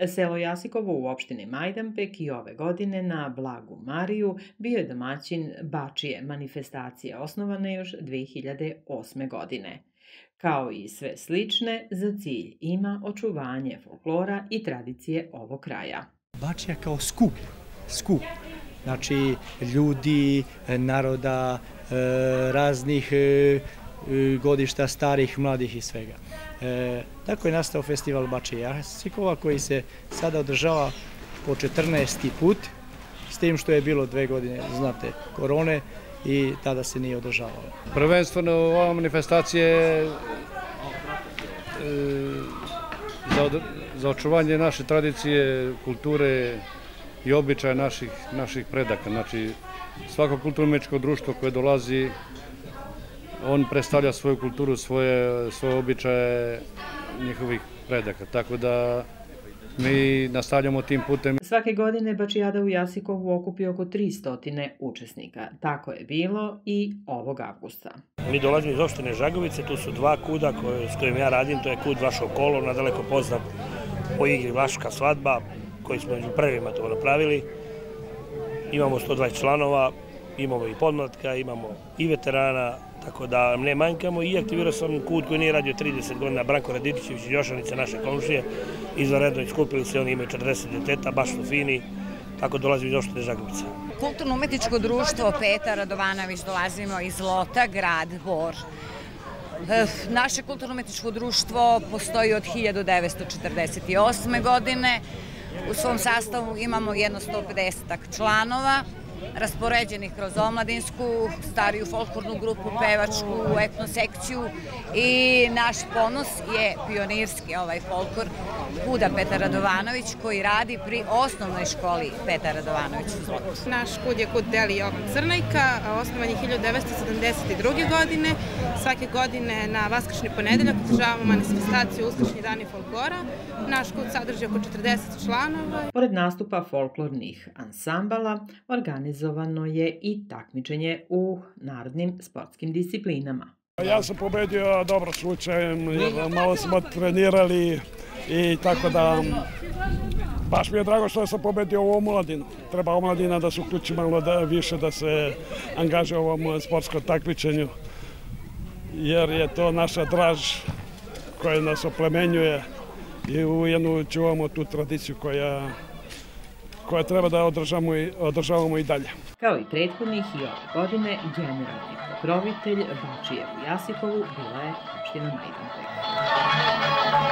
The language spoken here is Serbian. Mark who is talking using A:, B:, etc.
A: Selo Jasikovo u opštini Majdanpek i ove godine na Blagu Mariju bio je domaćin Bačije manifestacije osnovane još 2008. godine. Kao i sve slične, za cilj ima očuvanje folklora i tradicije ovog kraja.
B: Bačija kao skup, znači ljudi, naroda, raznih godišta, starih, mladih i svega. Tako je nastao festival Bačije Jasikova koji se sada održava po 14. put, s tim što je bilo 2 godine, znate, korone i tada se nije održavalo.
C: Prvenstveno ova manifestacija je za očuvanje naše tradicije, kulture i običaja naših predaka. Znači, svako kulturno-umetničko društvo koje dolazi, on predstavlja svoju kulturu, svoje običaje njihovih predaka. Tako da mi nastavljamo tim putem.
A: Svake godine Bačijada u Jasikovu okupi oko 300 učesnika. Tako je bilo i ovog avgusta.
D: Mi dolazimo iz opštine Žagovice, tu su 2 kuda s kojim ja radim, to je kud Vlaško kolo, nadaleko poznat po igri Vlaška svadba, koji smo među prvima to napravili. Imamo 120 članova, imamo i podmlatka, imamo i veterana, tako da ne manjkamo i aktivirao sam kud koji nije radio 30 godina, Branko Radičićević iz Jošanice, naše komšije, izvanredno iskupili se, oni imaju 40 deteta, baš su fini, tako dolazimo iz opštine Žagovice.
E: Kulturno-umetničko društvo Petar Radovanović, dolazimo iz Lota, grad Bor. Naše kulturno-umetničko društvo postoji od 1948. godine. U svom sastavu imamo jedno 150 članova, raspoređenih kroz omladinsku, stariju folklornu grupu, pevačku, etno sekciju i naš ponos je pionirski folklor kuda Petar Radovanović koji radi pri osnovnoj školi Petar Radovanović u Zlotu.
F: Naš kud je kud Deli Jovan Crnajka, osnovan je 1972. godine. Svake godine na vaskršnji ponedeljak održavamo manifestaciju Uskršnji dani folklora. Naš kud sadrži oko 40 članova.
A: Pored nastupa folklornih ansambala, organizovano je i takmičenje u narodnim sportskim disciplinama.
G: Ja sam pobedio dobro slučajem, malo smo trenirali i tako da baš mi je drago što sam pobedio u omladinu. Treba omladina da se uključi malo više, da se angažuje u ovom sportskom takmičenju, jer je to naša draž koja nas oplemenjuje i ujedno čuvamo tu tradiciju koja treba da održavamo i dalje.
A: Kao i prethodnih i ove godine, generalni pokrovitelj Bačije u Jasikovu bila je opština Majdanpek.